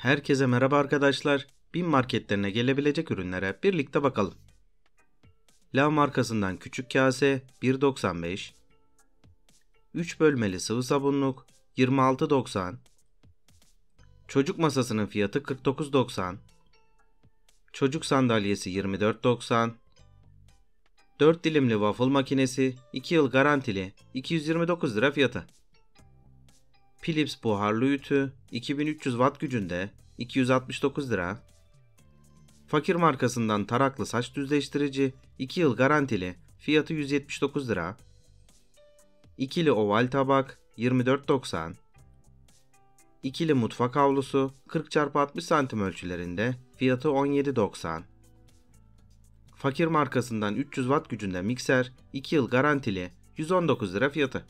Herkese merhaba arkadaşlar. BİM marketlerine gelebilecek ürünlere birlikte bakalım. Lav markasından küçük kase 1.95, 3 bölmeli sıvı sabunluk 26.90, çocuk masasının fiyatı 49.90, çocuk sandalyesi 24.90, 4 dilimli waffle makinesi 2 yıl garantili 229 lira fiyatı. Philips buharlı ütü 2300 watt gücünde 269 lira. Fakir markasından taraklı saç düzleştirici 2 yıl garantili fiyatı 179 lira. İkili oval tabak 24.90. İkili mutfak havlusu 40x60 cm ölçülerinde fiyatı 17.90. Fakir markasından 300 watt gücünde mikser 2 yıl garantili 119 lira fiyatı.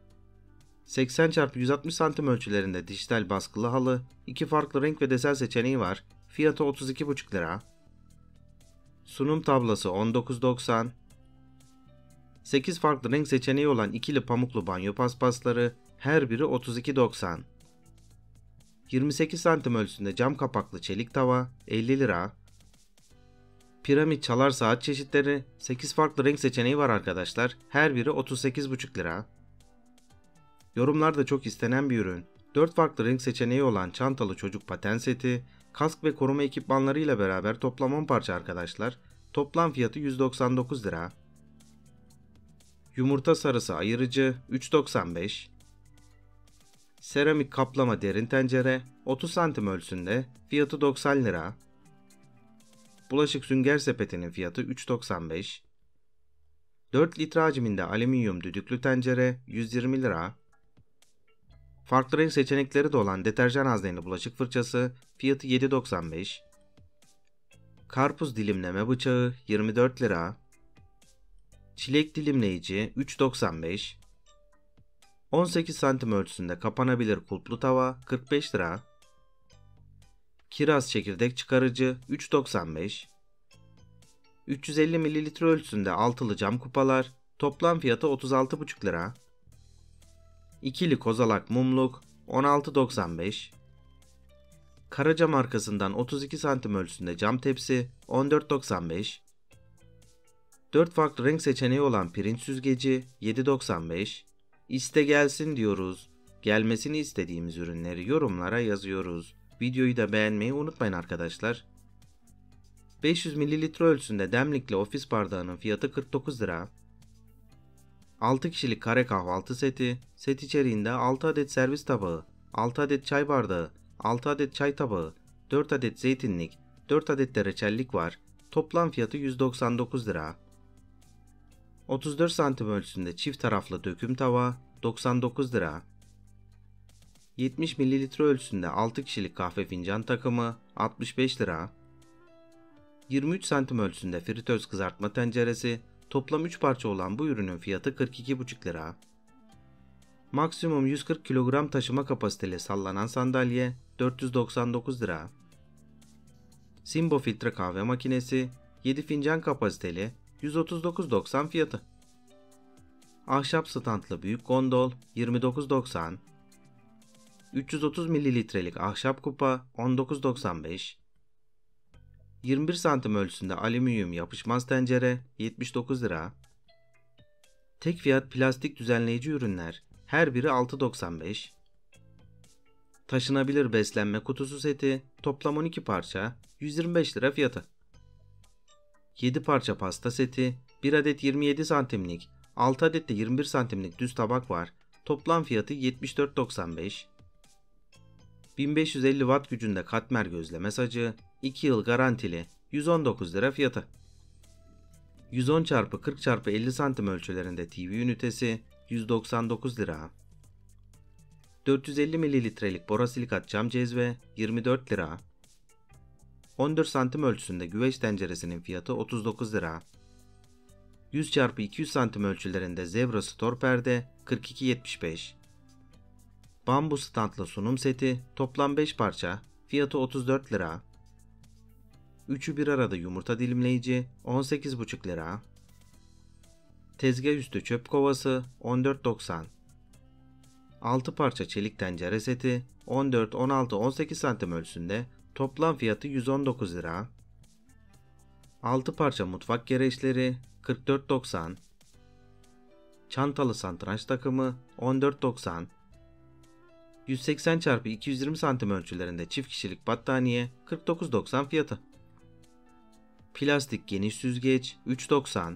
80x160 cm ölçülerinde dijital baskılı halı 2 farklı renk ve desen seçeneği var. Fiyatı 32,5 lira. Sunum tablası 19.90. 8 farklı renk seçeneği olan ikili pamuklu banyo paspasları her biri 32.90. 28 cm ölçüsünde cam kapaklı çelik tava 50 lira. Piramit çalar saat çeşitleri 8 farklı renk seçeneği var arkadaşlar. Her biri 38,5 lira. Yorumlarda çok istenen bir ürün. 4 farklı renk seçeneği olan çantalı çocuk paten seti, kask ve koruma ekipmanları ile beraber toplam 10 parça arkadaşlar. Toplam fiyatı 199 lira. Yumurta sarısı ayırıcı 3.95. Seramik kaplama derin tencere 30 cm ölçüsünde fiyatı 90 lira. Bulaşık sünger sepetinin fiyatı 3.95. 4 litre hacminde alüminyum düdüklü tencere 120 lira. Farklı renk seçenekleri de olan deterjan hazneli bulaşık fırçası fiyatı 7.95. Karpuz dilimleme bıçağı 24 lira. Çilek dilimleyici 3.95. 18 cm ölçüsünde kapanabilir kulplu tava 45 lira. Kiraz çekirdek çıkarıcı 3.95. 350 ml ölçüsünde altılı cam kupalar toplam fiyatı 36,5 lira. İkili kozalak mumluk 16.95. Karaca markasından 32 cm ölçüsünde cam tepsi 14.95. 4 farklı renk seçeneği olan pirinç süzgeci 7.95. İste gelsin diyoruz. Gelmesini istediğimiz ürünleri yorumlara yazıyoruz. Videoyu da beğenmeyi unutmayın arkadaşlar. 500 ml ölçüsünde demlikli ofis bardağının fiyatı 49 lira. 6 kişilik kare kahvaltı seti, set içeriğinde 6 adet servis tabağı, 6 adet çay bardağı, 6 adet çay tabağı, 4 adet zeytinlik, 4 adet de reçellik var. Toplam fiyatı 199 lira. 34 cm ölçüsünde çift taraflı döküm tava 99 lira. 70 ml ölçüsünde 6 kişilik kahve fincan takımı 65 lira. 23 cm ölçüsünde fritöz kızartma tenceresi toplam 3 parça olan bu ürünün fiyatı 42,5 lira. Maksimum 140 kilogram taşıma kapasiteli sallanan sandalye 499 lira. Simbo filtre kahve makinesi 7 fincan kapasiteli 139,90 fiyatı. Ahşap standlı büyük gondol 29,90. 330 mililitrelik ahşap kupa 19,95. 21 santim ölçüsünde alüminyum yapışmaz tencere 79 lira. Tek fiyat plastik düzenleyici ürünler her biri 6,95. Taşınabilir beslenme kutusu seti toplam 12 parça 125 lira fiyatı. 7 parça pasta seti 1 adet 27 santimlik 6 adet de 21 santimlik düz tabak var. Toplam fiyatı 74,95. 1550 watt gücünde katmer gözleme sacı 2 yıl garantili 119 lira fiyatı. 110x40x50 cm ölçülerinde TV ünitesi 199 lira. 450 mililitrelik borosilikat cam cezve 24 lira. 14 santim ölçüsünde güveç tenceresinin fiyatı 39 lira. 100x200 santim ölçülerinde zebra stor perde 42,75. Bambu standlı sunum seti toplam 5 parça fiyatı 34 lira. Üçü bir arada yumurta dilimleyici 18,5 lira. Tezgah üstü çöp kovası 14,90. 6 parça çelik tencere seti 14, 16, 18 santim ölçüsünde toplam fiyatı 119 lira. 6 parça mutfak gereçleri 44.90. Çantalı satranç takımı 14.90. 180 x 220 santim ölçülerinde çift kişilik battaniye 49.90 fiyatı. Plastik geniş süzgeç 3.90.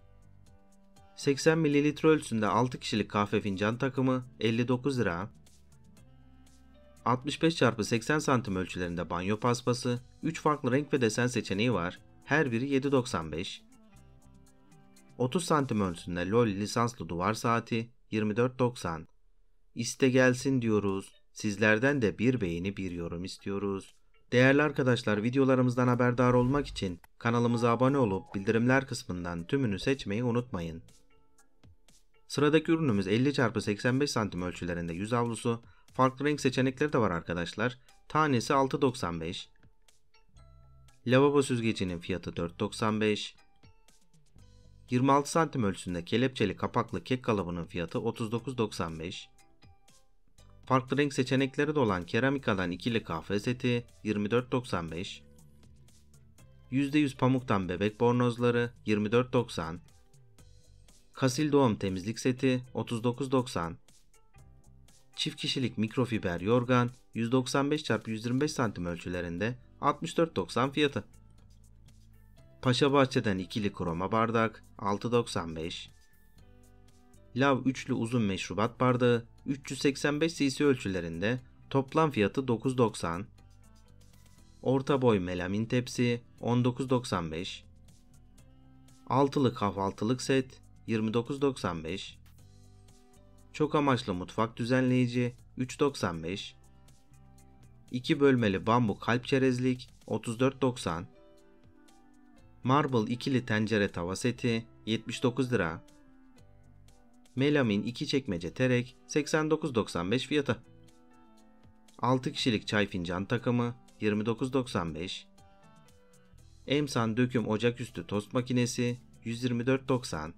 80 ml ölçüsünde 6 kişilik kahve fincan takımı 59 lira. 65 x 80 santim ölçülerinde banyo paspası 3 farklı renk ve desen seçeneği var. Her biri 7.95. 30 santim ölçüsünde LOL lisanslı duvar saati 24.90. İste gelsin diyoruz. Sizlerden de bir beğeni bir yorum istiyoruz. Değerli arkadaşlar, videolarımızdan haberdar olmak için kanalımıza abone olup bildirimler kısmından tümünü seçmeyi unutmayın. Sıradaki ürünümüz 50 x 85 santim ölçülerinde yüz havlusu. Farklı renk seçenekleri de var arkadaşlar. Tanesi 6.95. Lavabo süzgecinin fiyatı 4.95. 26 santim ölçüsünde kelepçeli kapaklı kek kalıbının fiyatı 39.95. Farklı renk seçenekleri de olan keramikadan ikili kahve seti 24.95. %100 pamuktan bebek bornozları 24.90. Kasil doğum temizlik seti 39.90. Çift kişilik mikrofiber yorgan 195 x 125 santim ölçülerinde 64.90 fiyatı. Paşabahçe'den ikili kroma bardak 6.95. Lav üçlü uzun meşrubat bardağı 385 cc ölçülerinde toplam fiyatı 9.90. Orta boy melamin tepsi 19.95. Altılı kahvaltılık set 29.95. Çok amaçlı mutfak düzenleyici 3.95. 2 bölmeli bambu kalp çerezlik 34.90. Marble ikili tencere tava seti 79 lira. Melamin 2 çekmece terek 89.95 fiyatı. 6 kişilik çay fincan takımı 29.95. Emsan döküm ocaküstü tost makinesi 124.90.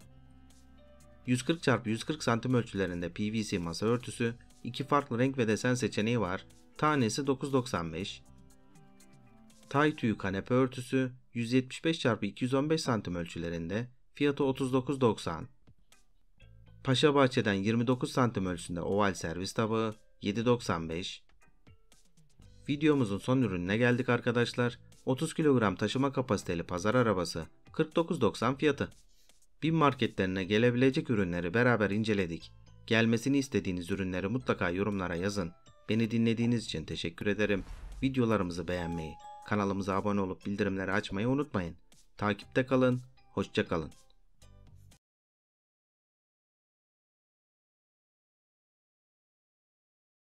140 x 140 santim ölçülerinde PVC masa örtüsü 2 farklı renk ve desen seçeneği var. Tanesi 9.95. Tay tüyü kanepe örtüsü 175 x 215 santim ölçülerinde fiyatı 39.90. Paşabahçe'den 29 santim ölçüsünde oval servis tabağı 7.95. Videomuzun son ürününe geldik arkadaşlar. 30 kilogram taşıma kapasiteli pazar arabası 49.90 fiyatı. BİM marketlerine gelebilecek ürünleri beraber inceledik. Gelmesini istediğiniz ürünleri mutlaka yorumlara yazın. Beni dinlediğiniz için teşekkür ederim. Videolarımızı beğenmeyi, kanalımıza abone olup bildirimleri açmayı unutmayın. Takipte kalın, hoşça kalın.